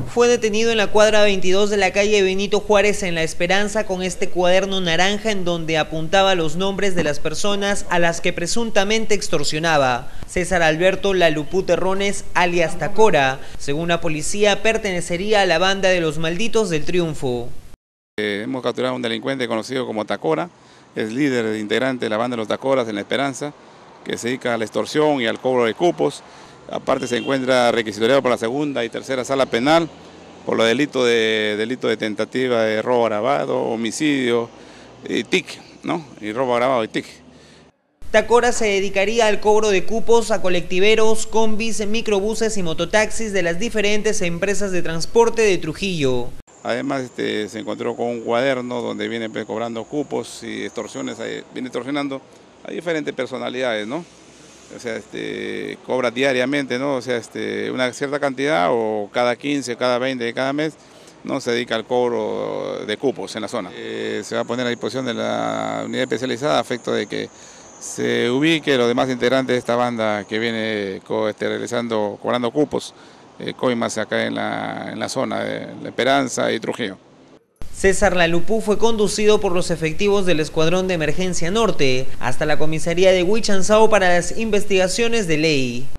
Fue detenido en la cuadra 22 de la calle Benito Juárez en La Esperanza con este cuaderno naranja en donde apuntaba los nombres de las personas a las que presuntamente extorsionaba. César Alberto Lalupú Terrones, alias Tacora, según la policía, pertenecería a la banda de los Malditos del Triunfo. Hemos capturado a un delincuente conocido como Tacora, es líder integrante de la banda de los Tacoras en La Esperanza, que se dedica a la extorsión y al cobro de cupos. Aparte se encuentra requisitoriado por la segunda y tercera sala penal por los delito de tentativa de robo agravado, homicidio y TIC, ¿no? Y robo agravado y TIC. Tacora se dedicaría al cobro de cupos a colectiveros, combis, microbuses y mototaxis de las diferentes empresas de transporte de Trujillo. Además se encontró con un cuaderno donde viene cobrando cupos y extorsiones, viene extorsionando a diferentes personalidades, ¿no? O sea, cobra diariamente, ¿no? O sea, una cierta cantidad o cada 15, cada 20 de cada mes, ¿no? Se dedica al cobro de cupos en la zona. Se va a poner a disposición de la unidad especializada a efecto de que se ubique los demás integrantes de esta banda que viene cobrando cupos, coimas acá en la zona de La Esperanza y Trujillo. César Lalupú fue conducido por los efectivos del Escuadrón de Emergencia Norte hasta la comisaría de Huichanzao para las investigaciones de ley.